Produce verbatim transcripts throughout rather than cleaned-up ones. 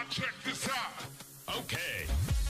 check this out. Okay.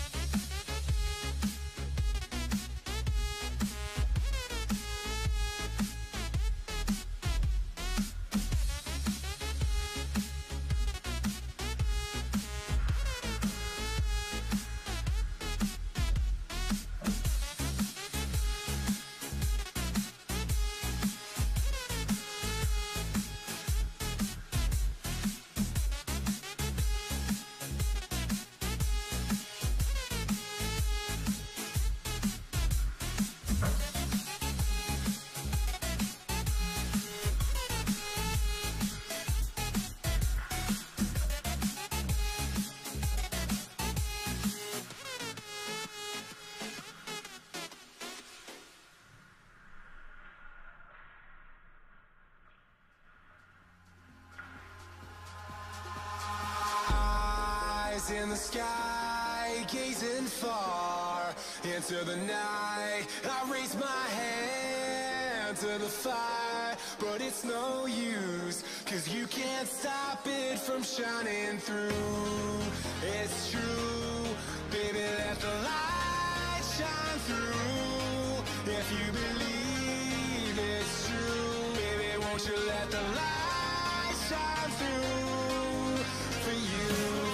In the sky, gazing far into the night, I raise my hand to the fire, but it's no use, cause you can't stop it from shining through. It's true, baby, let the light shine through. If you believe it's true, baby, won't you let the light shine through for you.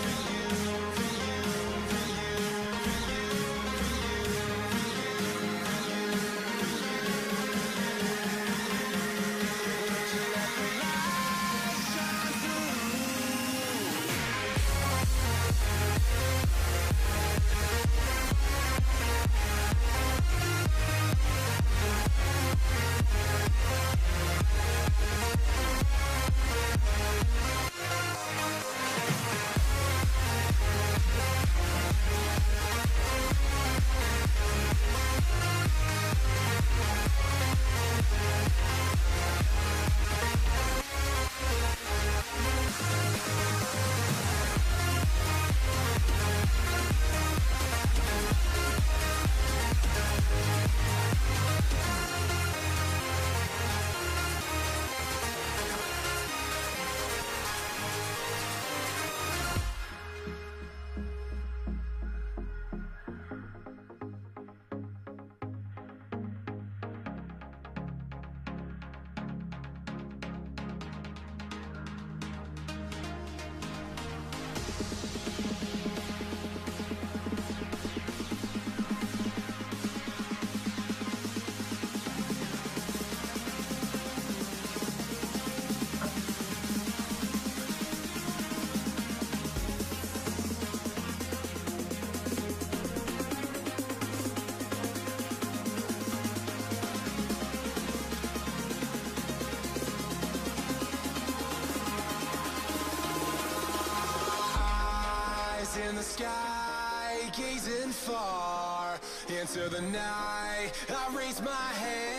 In the sky, gazing far into the night, I raise my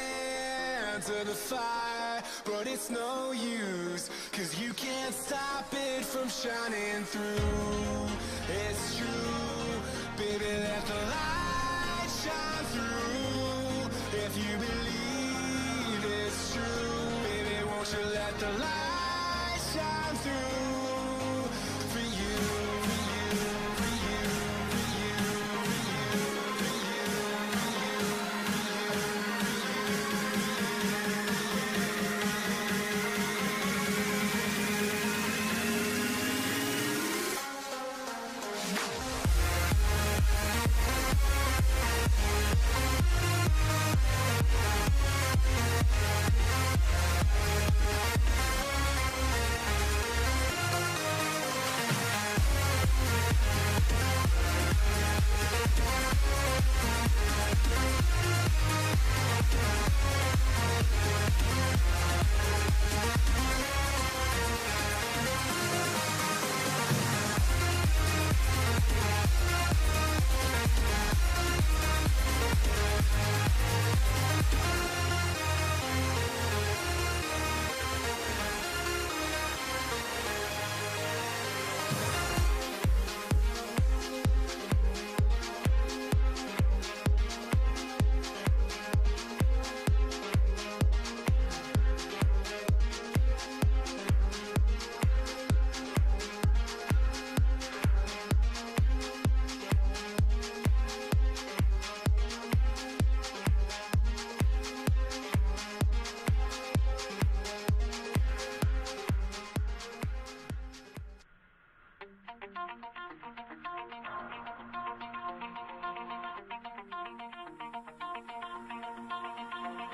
hand to the fire, but it's no use, cause you can't stop it from shining through. It's true, baby, let the light shine through. If you believe it's true, baby, won't you let the light shine through for you.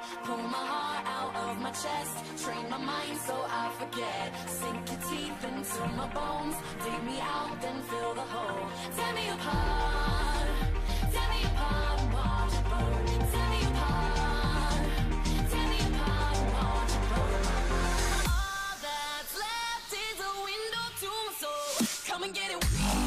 Pull my heart out of my chest, train my mind so I forget. Sink your teeth into my bones, dig me out, then fill the hole. Tear me apart, tear me apart and watch it burn. Tear me apart, tear me apart and watch it burn. All that's left is a window to my soul. Come and get it.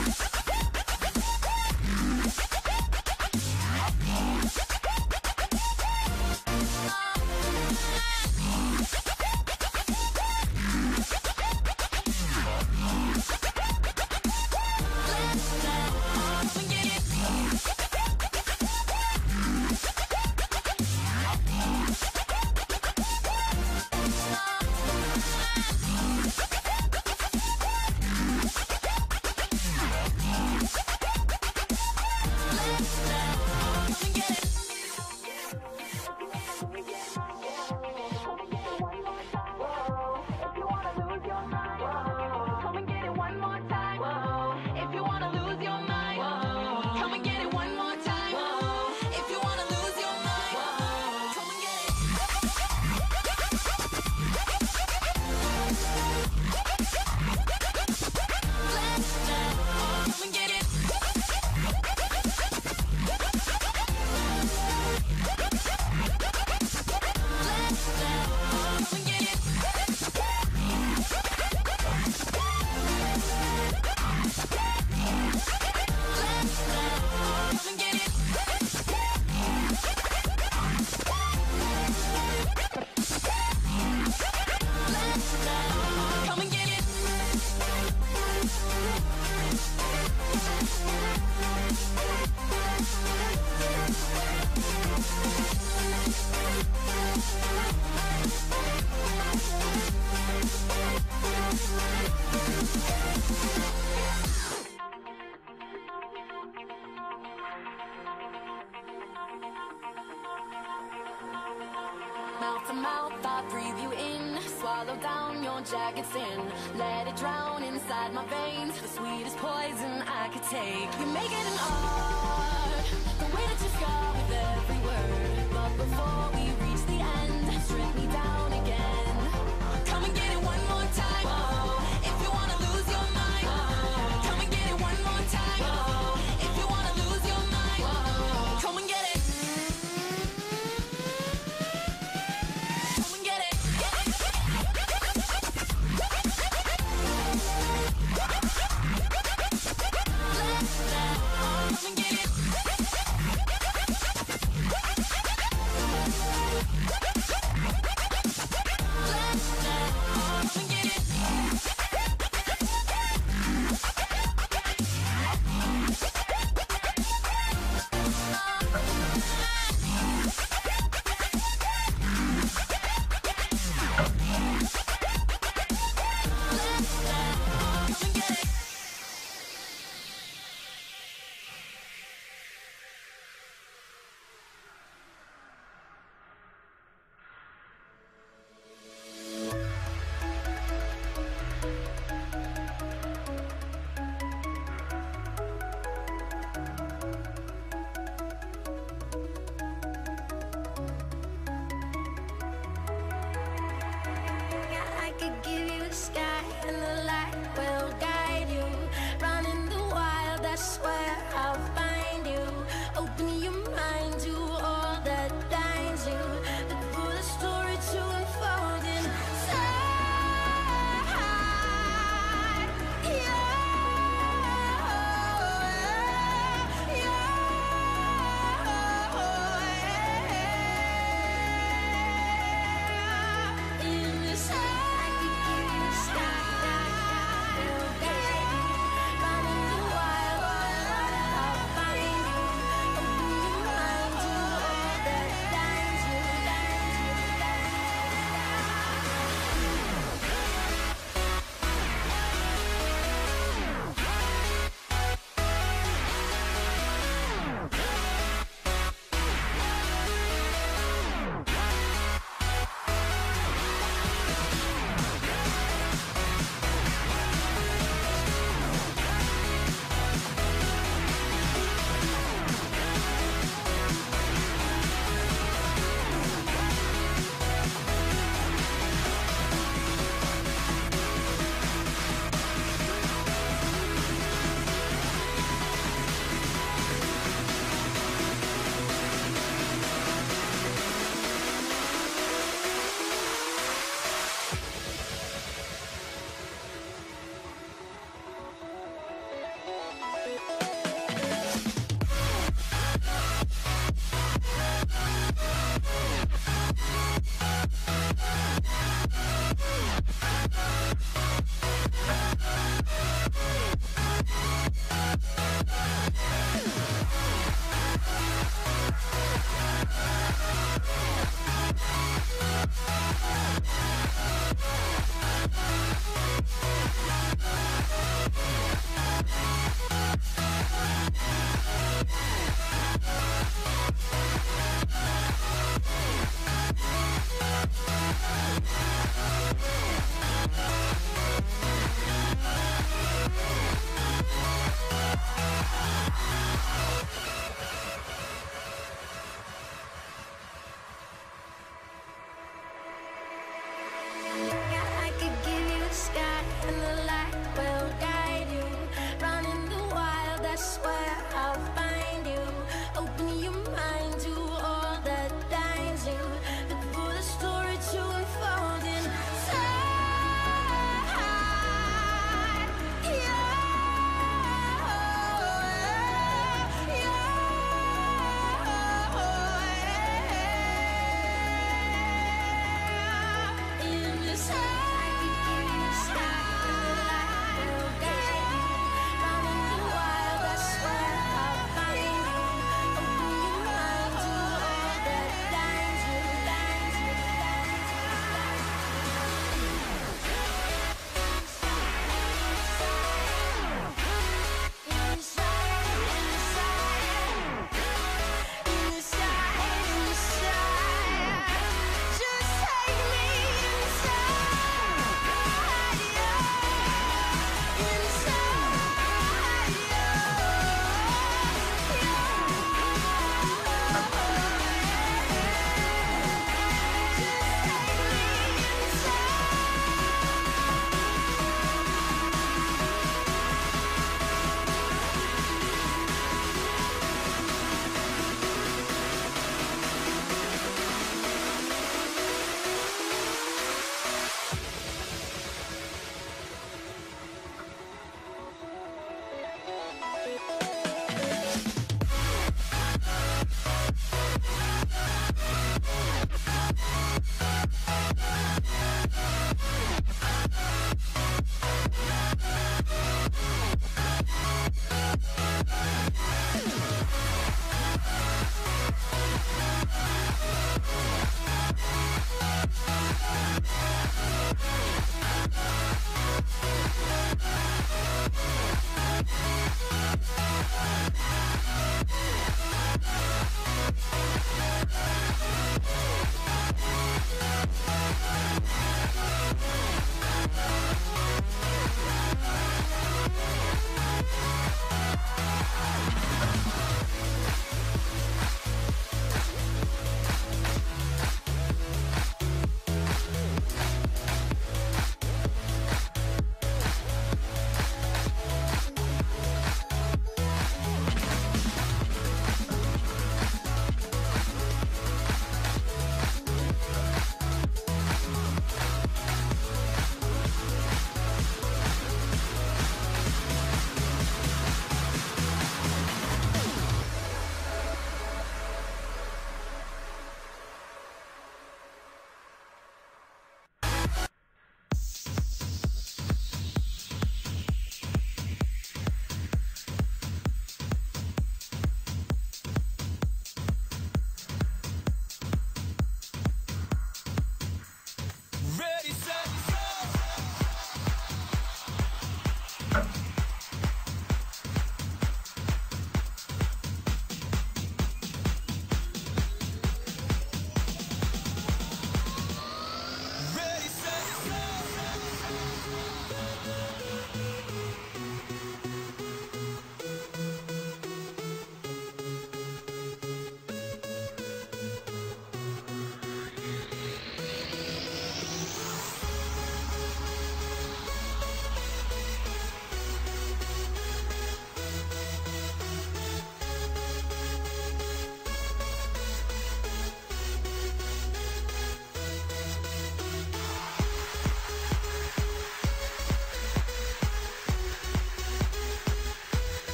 Mouth to mouth, I breathe you in. Swallow down your jagged sin. Let it drown inside my veins. The sweetest poison I could take. You make it an art, the way that you scar with every word. But before we reach the end, strip me down again. Come and get it one more time. Whoa. If you wanna lose your mind. Whoa. Come and get it one more time. Whoa. If you wanna lose your mind. Whoa. Come and get it. Come and get it. Come and get it.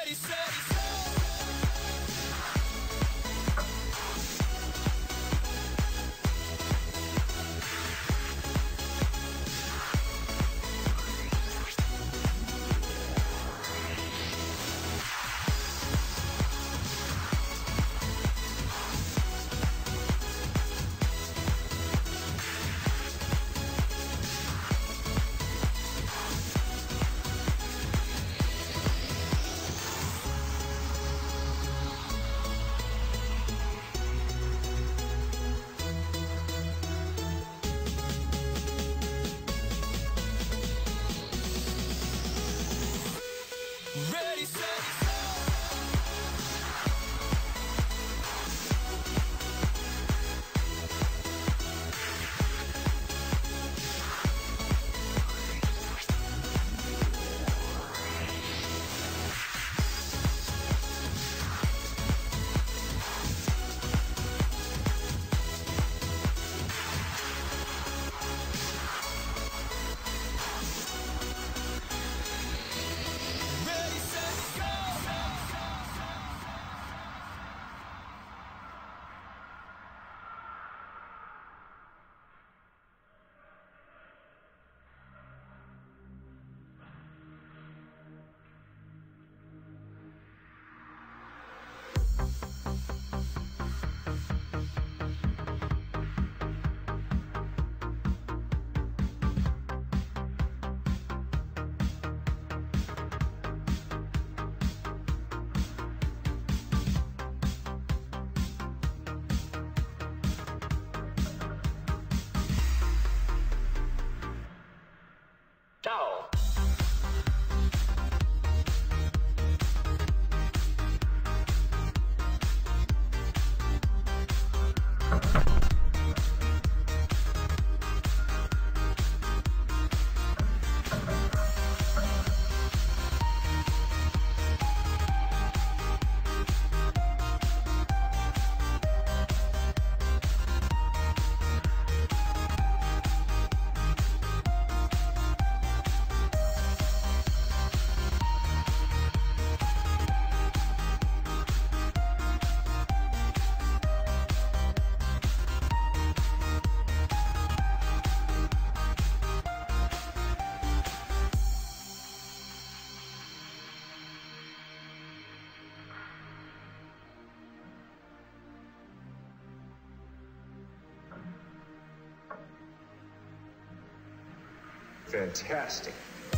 Fantastic.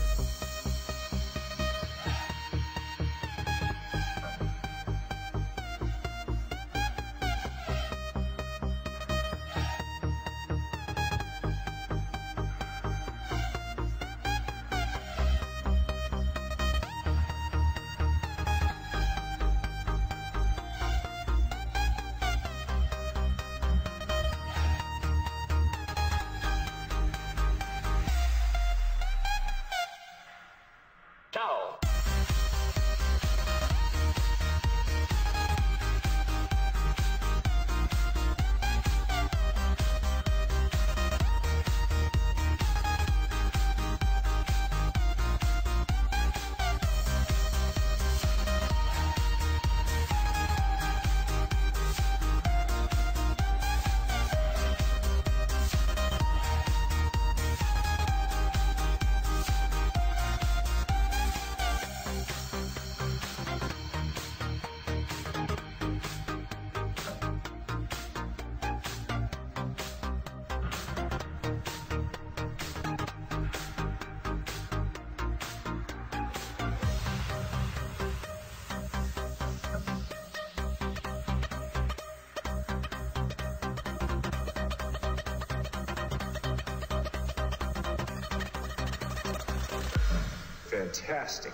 Fantastic.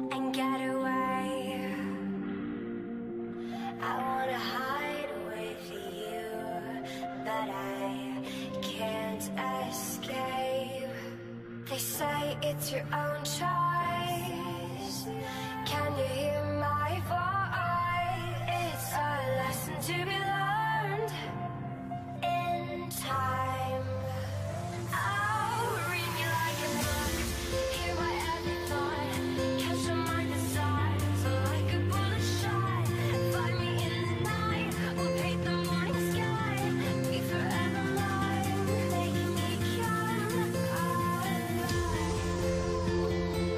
and get away. I wanna hide with you, but I can't escape. They say it's your own choice. Can you hear my voice? It's a lesson to be learned in time. I'll read you like a book, hear my every thought, catch your mind inside, so like a bullet shot. Find me in the night, we'll paint the morning sky, be forever mine, making me come alive.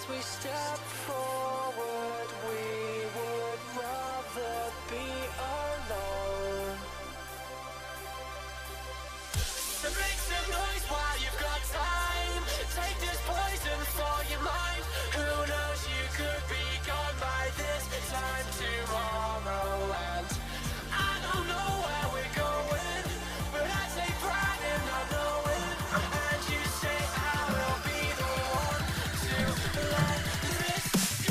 we step forward, we would rather be alone. So make some noise while you've got time. Take this poison for your mind. Who knows, you could be gone by this time tomorrow. And I don't know where we're going, but I take pride in not knowing. And you say I will be the one to let this go.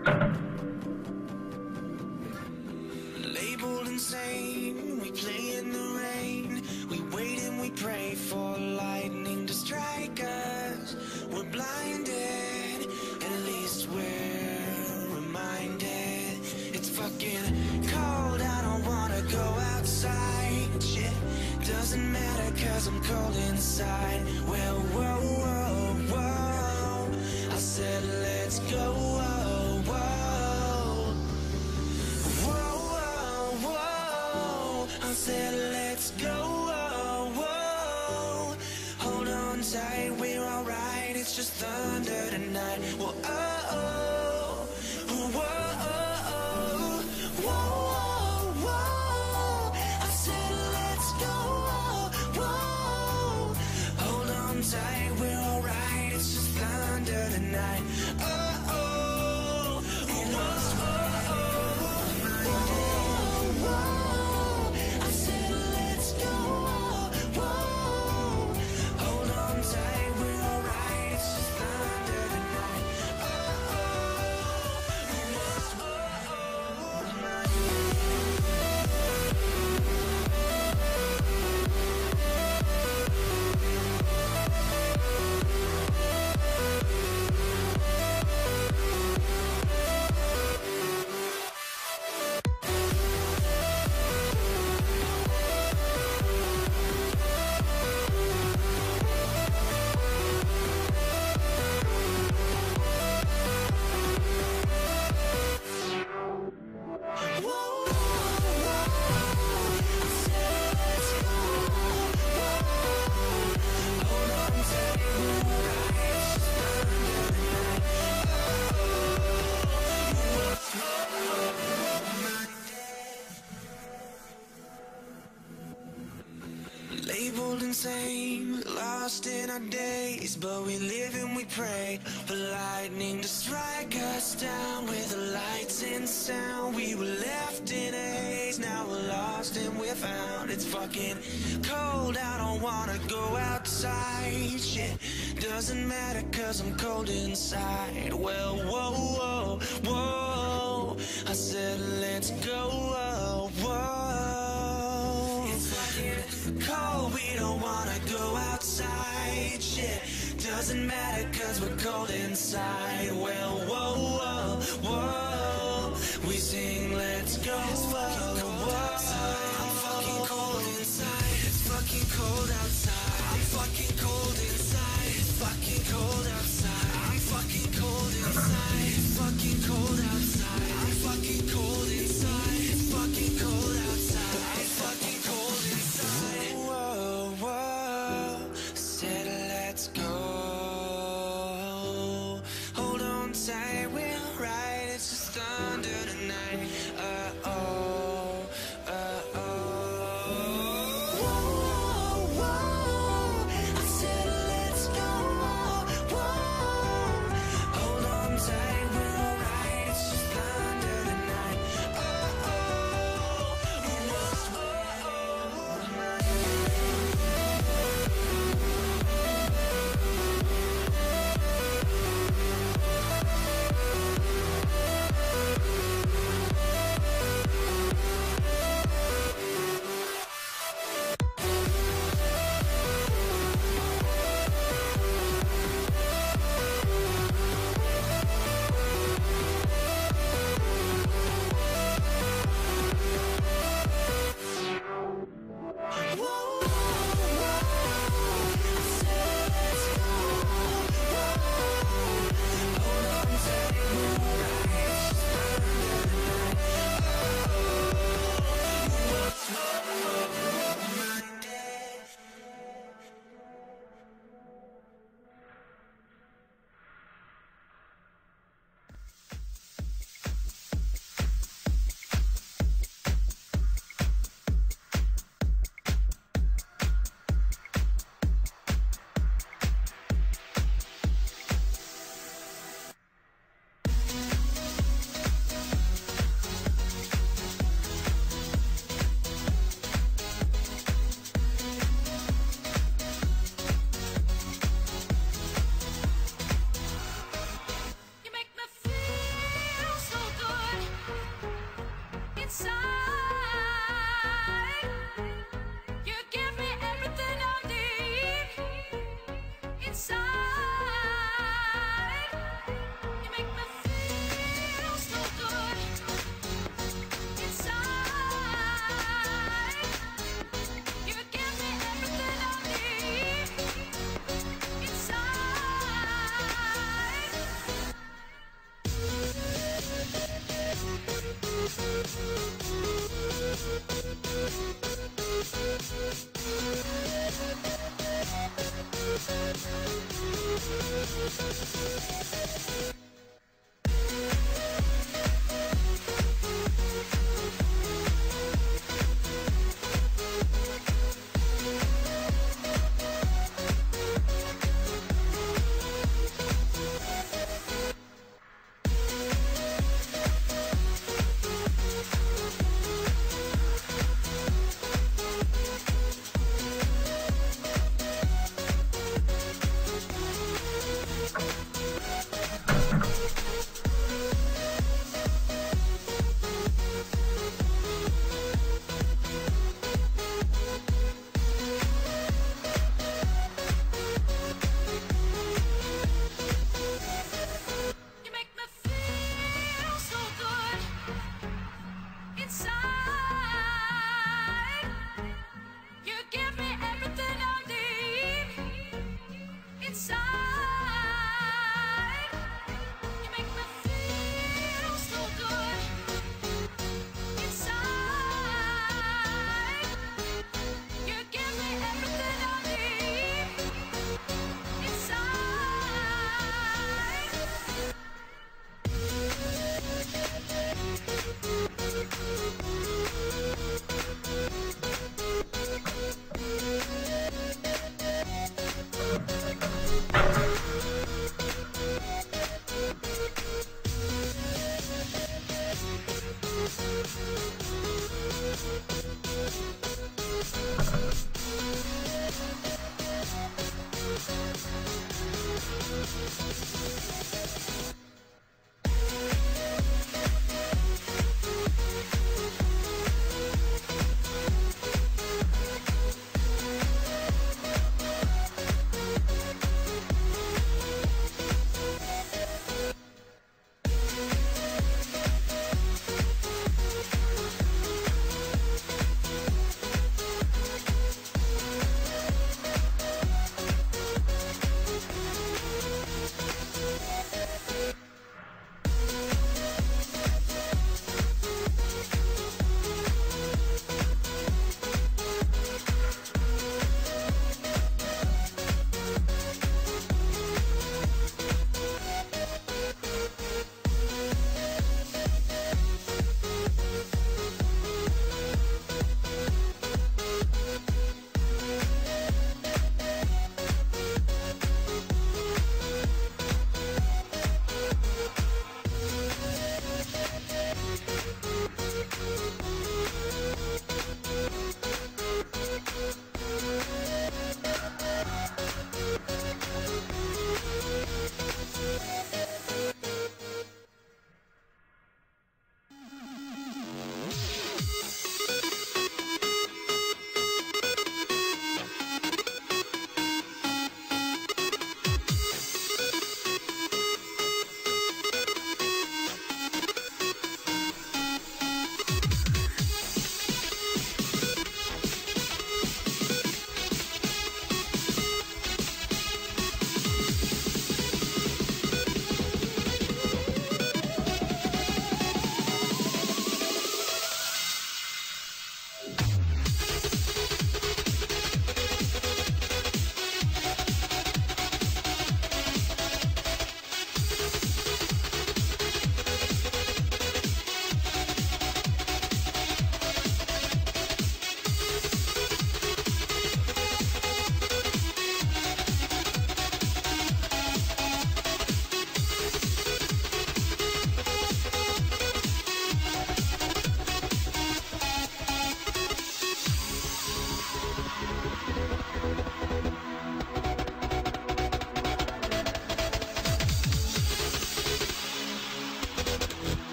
Labeled insane, we play in the rain. We wait and we pray for lightning to strike us. We're blinded, at least we're reminded. It's fucking cold, I don't wanna go outside. Shit, doesn't matter cause I'm cold inside. Well, whoa, whoa, whoa, I said let's go, whoa, whoa. Whoa, whoa, whoa, I said let's go, whoa, whoa. Hold on tight, we're alright, it's just thunder tonight. Whoa, oh, oh, whoa, oh, whoa, whoa, whoa. I said let's go, whoa, whoa. Hold on tight, we're alright, it's just thunder tonight. Oh, oh, whoa, whoa, whoa. I said let's go, whoa. Hold on tight, we're alright, it's just thunder tonight. Oh, oh, labeled insane, lost in our days, but we live and we pray for lightning to strike us down. With the lights and sound, we were left in a haze, now we're lost and we're found. It's fucking cold, I don't wanna go outside. Shit, doesn't matter cause I'm cold inside. Well, whoa, whoa, whoa, I said let's go, whoa, whoa. It's fucking cold, we don't wanna go outside. Shit, doesn't matter cause we're cold inside. Well, whoa, whoa, whoa, we sing let's go, whoa, whoa. I'm fucking cold inside, it's fucking cold outside. I'm fucking cold inside, it's fucking cold outside. I'm fucking cold inside, it's fucking cold outside. I'm fucking cold inside, it's fucking cold outside. I'm fucking cold inside. Whoa, whoa, said let's go. Hold on tight, we're right, it's just thunder tonight. Uh oh, uh oh. Whoa, whoa, I said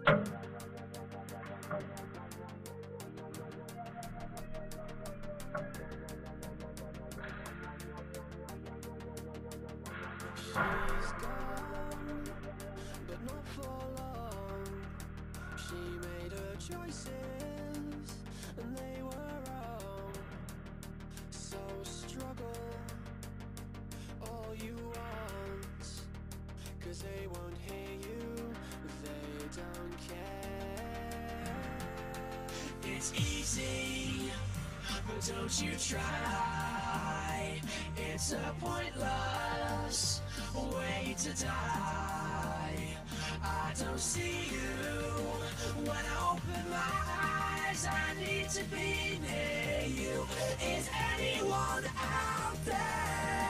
She's gone, but not for long. She made her choices, and they were wrong. So struggle all you want, 'cause they won't hear you, they don't care. It's easy, but don't you try. It's a pointless way to die. I don't see you when I open my eyes. I need to be near you. Is anyone out there?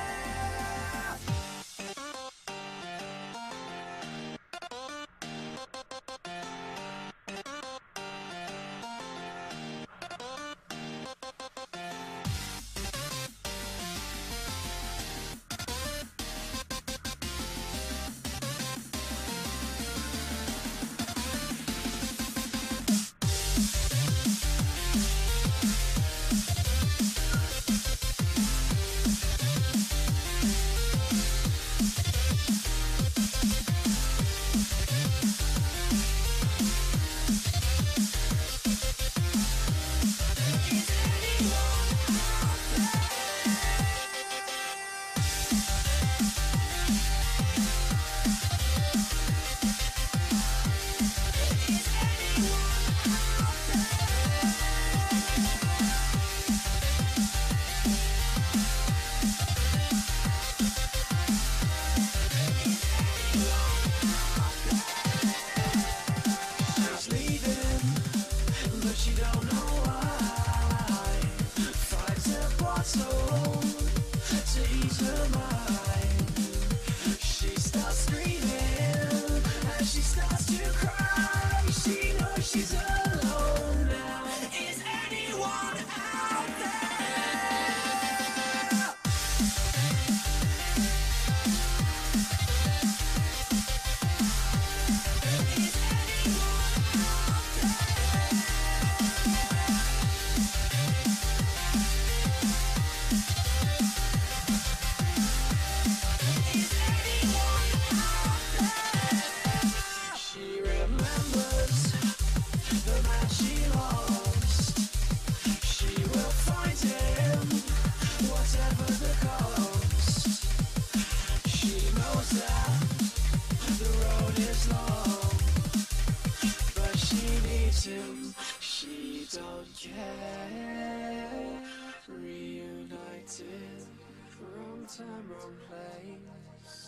Time, wrong place.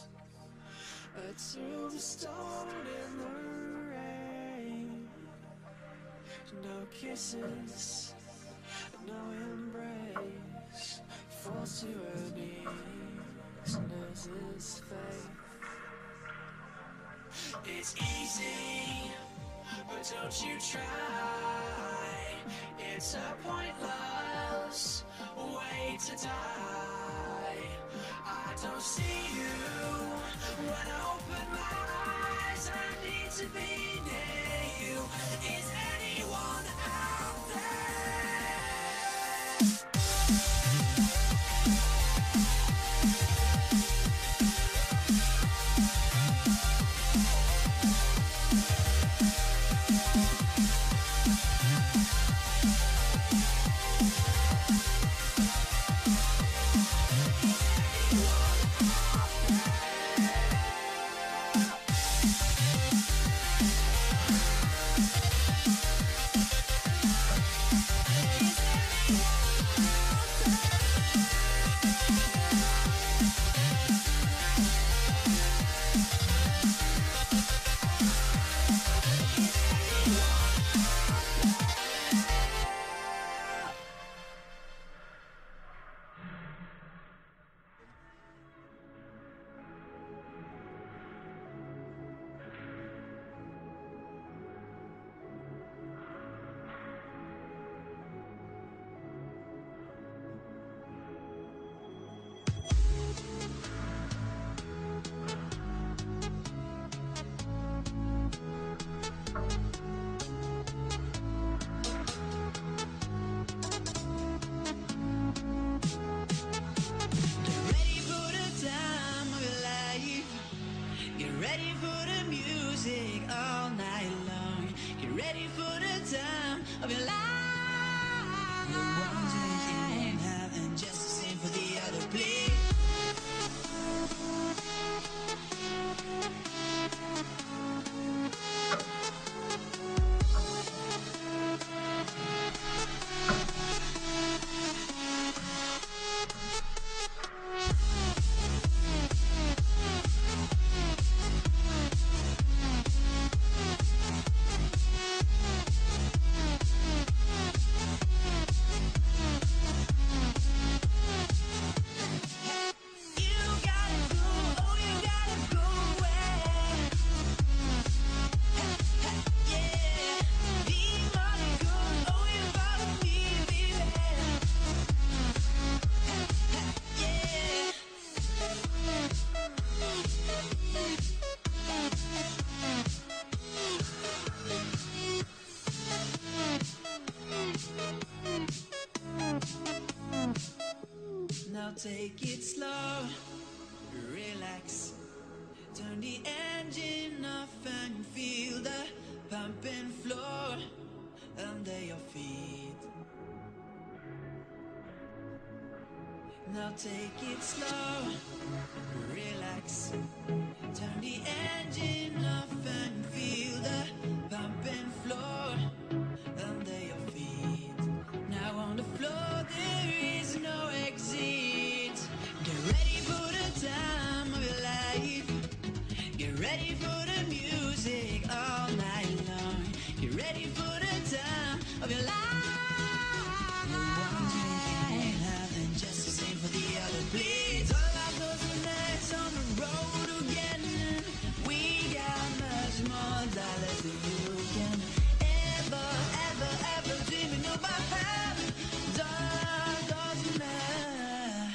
A tombstone in the rain. No kisses, no embrace. Falls to her knees, loses faith. It's easy, but don't you try. It's a pointless way to die. I don't see you when I open my eyes. I need to be near you. Is anyone out there? Now take it slow, relax. Turn the engine off and feel the pumping floor under your feet. Now take it slow, relax. Turn the engine off and feel the pumping floor under your feet. Now on the floor there is no exit. Get ready for the time of your life. Get ready for the music all night long. Get ready for the time of your life. No one drinking more loud than just the same for the other. Please, all of those nights on the road again. We got much more dollars than you can ever, ever, ever dreaming about. Doesn't matter.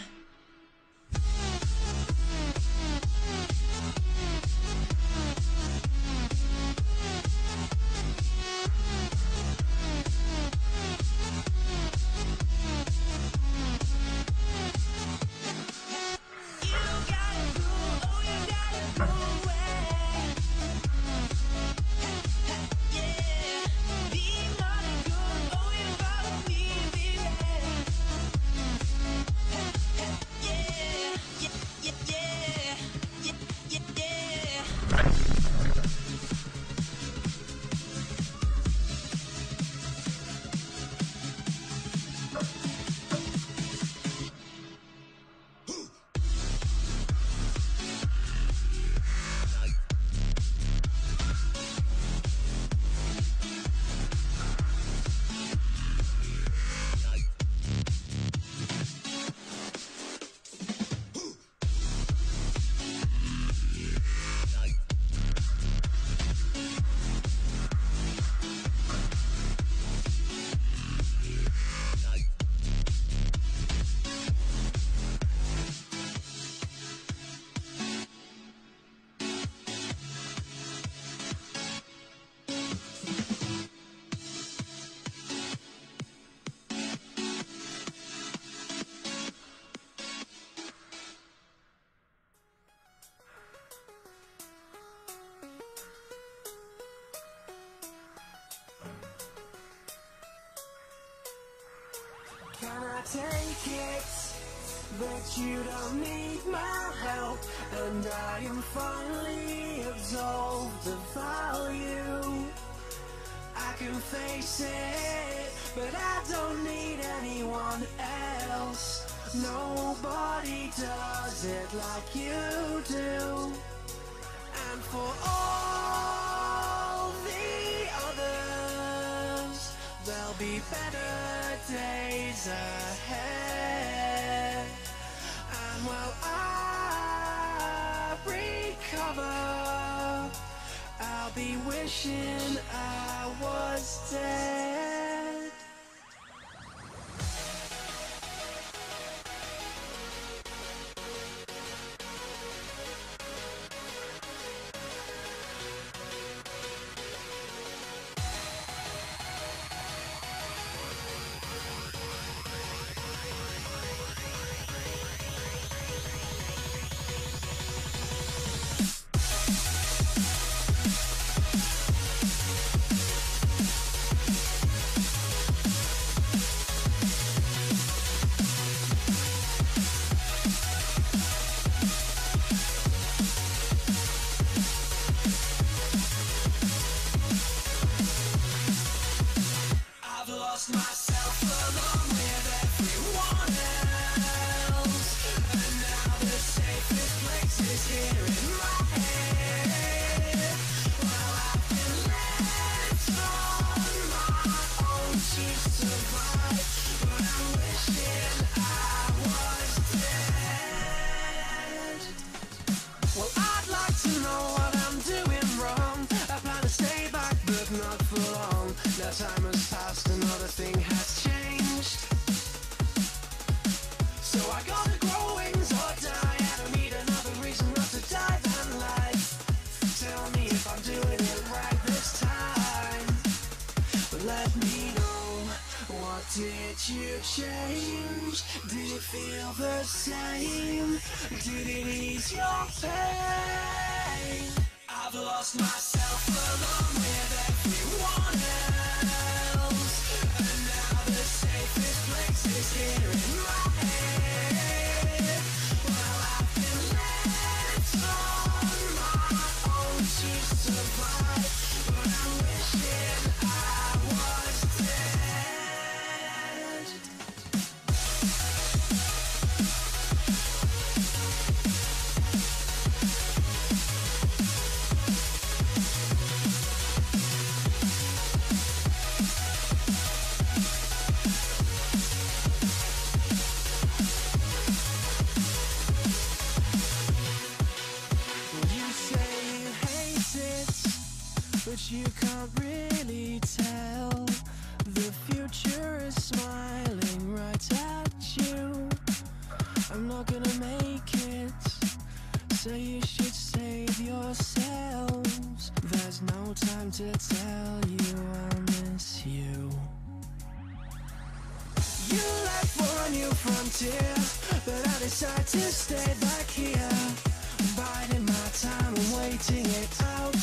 Can I take it that you don't need my help? And I am finally absolved of value. I can face it, but I don't need anyone else. Nobody does it like you do. And for all the others, there'll be better days ahead. And while I recover, I'll be wishing I was dead. feel the same? Did it ease your pain? I've lost myself along with everyone else, and now the safest place is here in my head. Well, I've been left on my own to survive, but I'm wishing I was dead. But you can't really tell. The future is smiling right at you. I'm not gonna make it, so you should save yourselves. There's no time to tell you I'll miss you. You left for a new frontier, but I decide to stay back here, biding my time and waiting it out.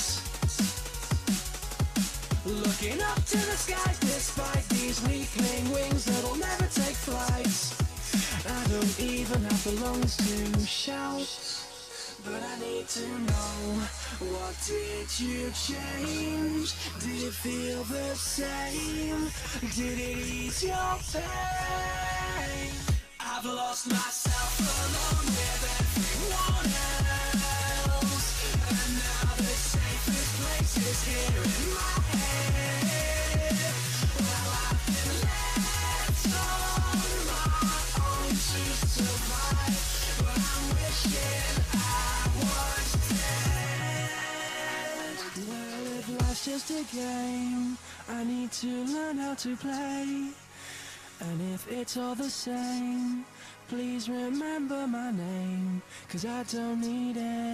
Looking up to the skies despite these weakling wings that'll never take flight. I don't even have the lungs to shout, but I need to know, what did you change? Did it feel the same? Did it ease your pain? I've lost myself along with everyone else, and now the safest place is here in my head. Well, I've been left on my own to survive, but I'm wishing I was dead. Well, if life's just a game, I need to learn how to play. And if it's all the same, please remember my name, 'cause I don't need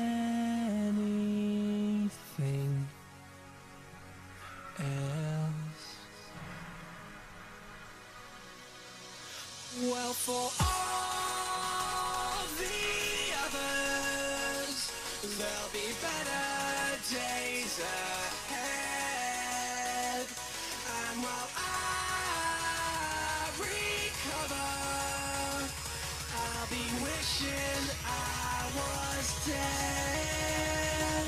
anything else. Well, for all the others, there'll be better days ahead. And while I recover, I'll be wishing I was dead.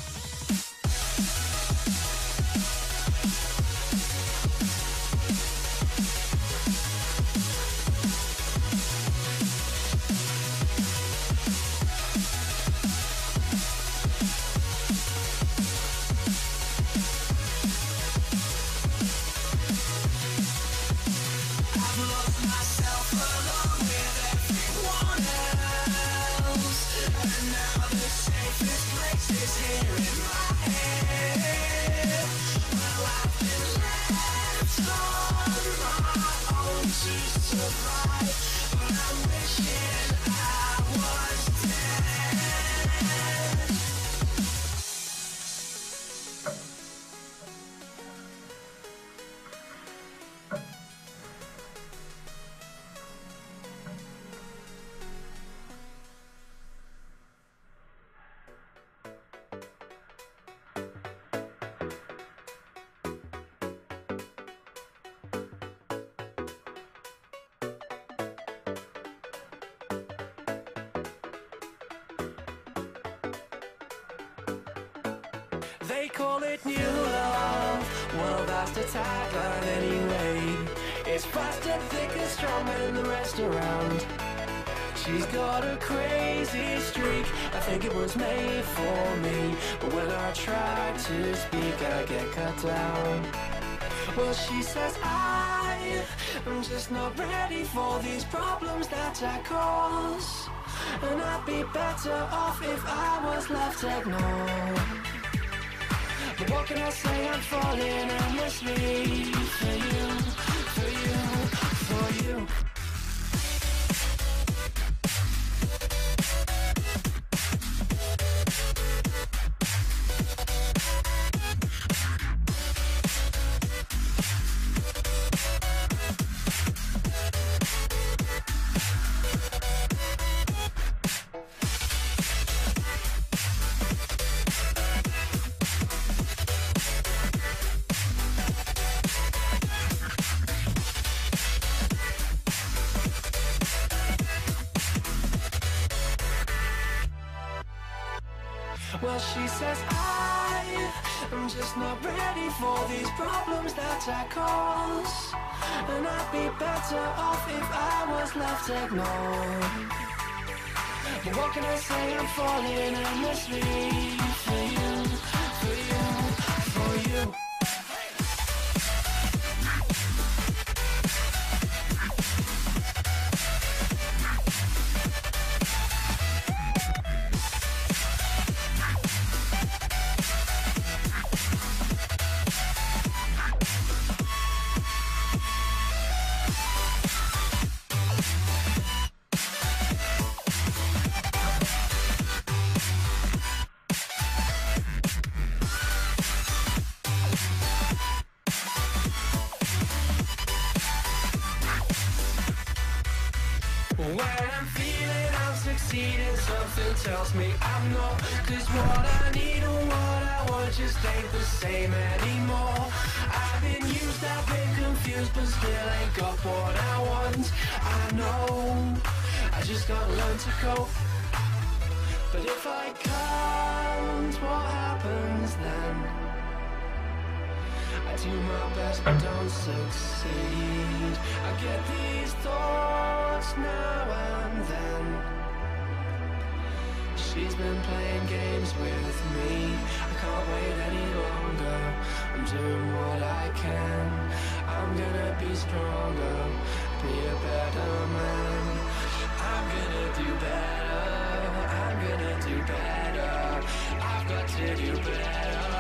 I've lost myself along with everyone else, and now the safest place is here in my head. Well, I've been left on my own to survive, but I'm wishing I was dead. They call it new love, well that's the tagline anyway. It's faster, thicker, stronger than the rest around. She's got a crazy streak, I think it was made for me, but when I try to speak I get cut down. Well, she says I am just not ready for these problems that I cause, and I'd be better off if I was left ignored. But what can I say, I'm falling endlessly for you, for you, for you. Well, she says I am just not ready for these problems that I cause, and I'd be better off if I was left ignored. But what can I say? I'm falling endlessly for you, for you, for you. When I'm feeling I'm succeeding, something tells me I'm not. Cause what I need and what I want just ain't the same anymore. I've been used, I've been confused, but still ain't got what I want. I know, I just gotta learn to cope. But if I can't, what happens then? I do my best but don't succeed. I get these thoughts now and then. She's been playing games with me. I can't wait any longer. I'm doing what I can. I'm gonna be stronger, be a better man. I'm gonna do better. I'm gonna do better. I've got to do better.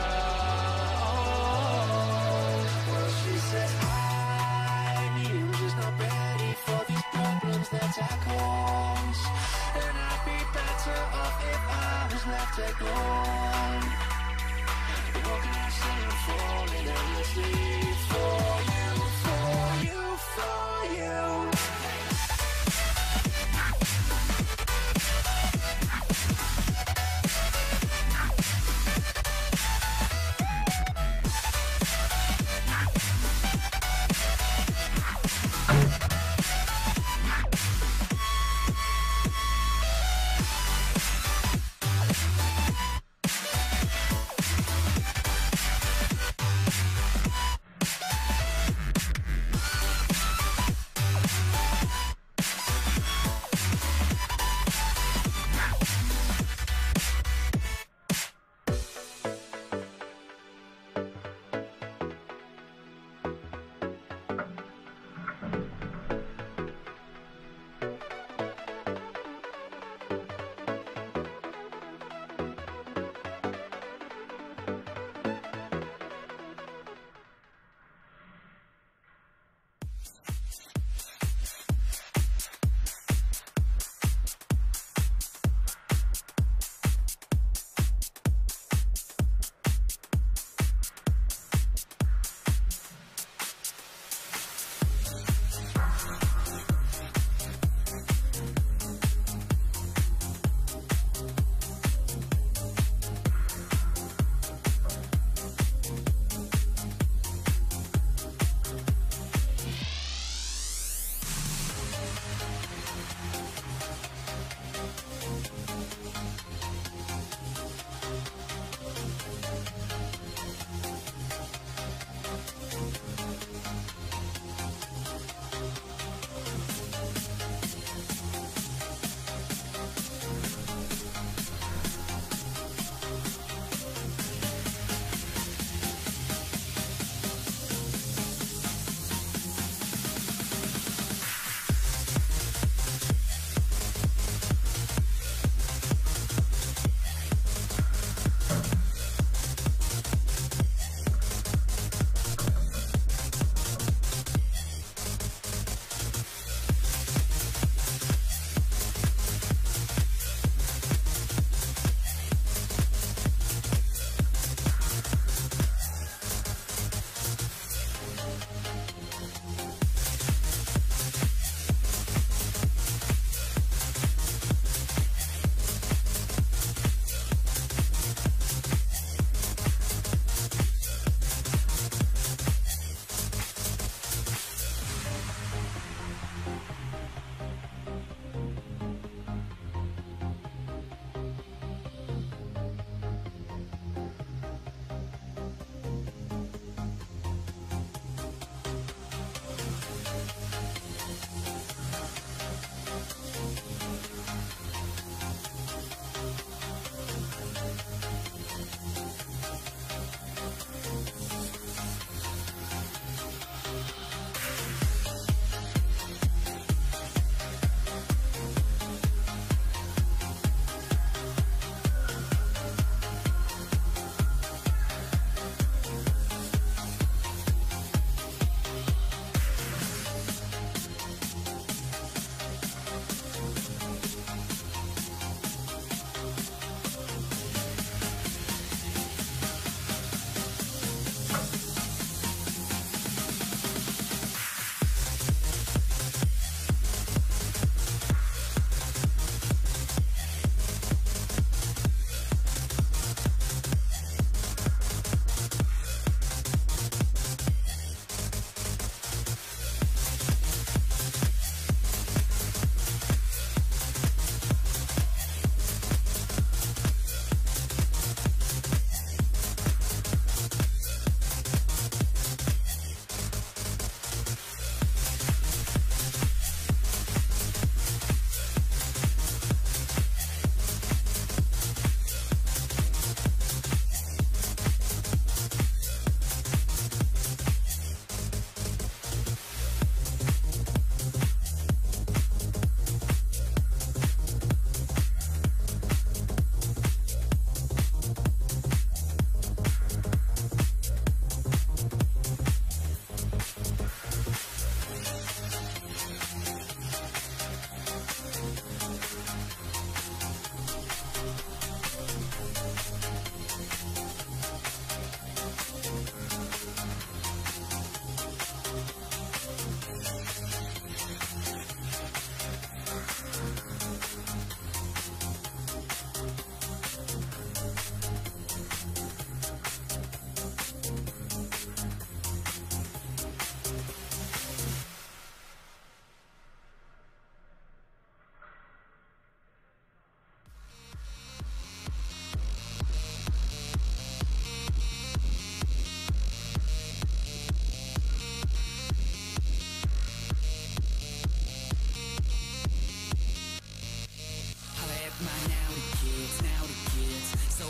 She says I'm just not ready for these problems that I cause, and I'd be better off if I was left alone. But what can I say? I'm falling endlessly for you, for you, for you.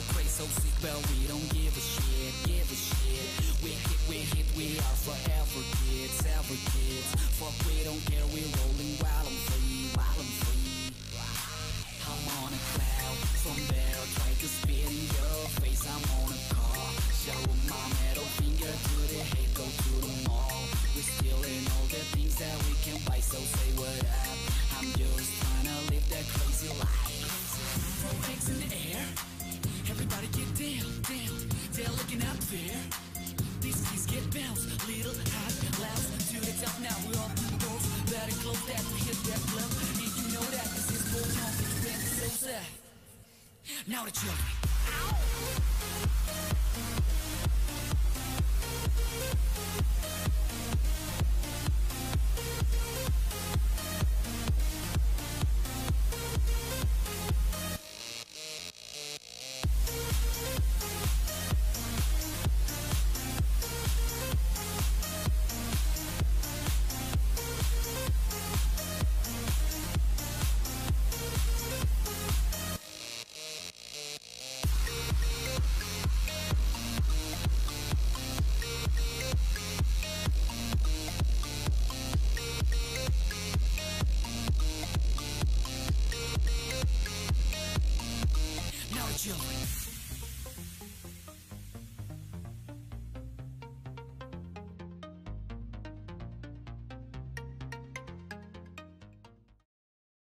crazy, so sick, but we don't give a shit, give a shit. We hit, we hit, we are forever kids, ever kids. Fuck, we don't care, we're rolling while I'm free, while I'm free. I'm on a cloud, from there I try to spit in your face. I'm on a car, show my middle finger to the head, go to the mall. We're stealing all the things that we can buy, so say what up. I'm just trying to live that crazy life. Throw eggs in the air, everybody get down, down. They're looking up there. These keys get bounced, little hot, loud to the top. Now we're on the doors, better close that to hit that club. And you know that this is going on, it's Ronald Disouza. Now the children. Ow!